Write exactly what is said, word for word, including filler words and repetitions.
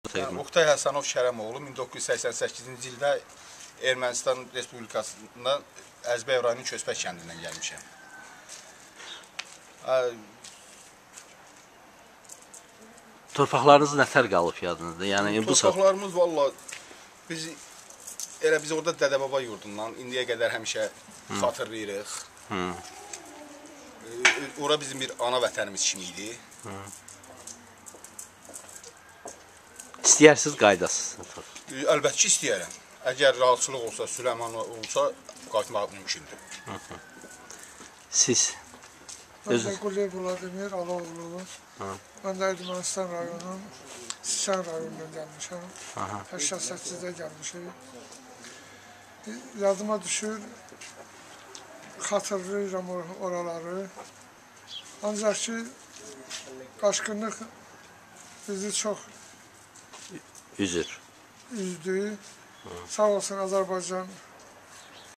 Oktay Həsənov Şərəmoğlu min doqquz yüz səksən səkkizinci ildə Ermənistan Respublikasından Əzbəyev rayonunun Köspək kəndindən gəlmişəm. Torpaqlarınız nətər qalıb yadınızda? Yəni, Torpaqlarımız valla biz elə biz orada Dədə-Baba yurdundan indiyə qədər həmişə xatırlayırıq. Ora bizim bir ana vətənimiz kimi idi. İstəyirsiniz, qaydasınız. Əlbəttə ki, istəyərəm. Əgər rahatçılıq olsa, Süleyman olsa, qayıtmaq mümkündür. Siz? Mən də Quliyev Vladimir Aloğlu. Mən də Ermənistan rayonunun Sisən rayonundan gəlmişəm. səksən səkkizdə gəlmişəm. Yadıma düşür, xatırlayıram oraları. Ancaq ki, qaçqınlıq bizi çox üzür. üzdü. Sağ olsun Azərbaycan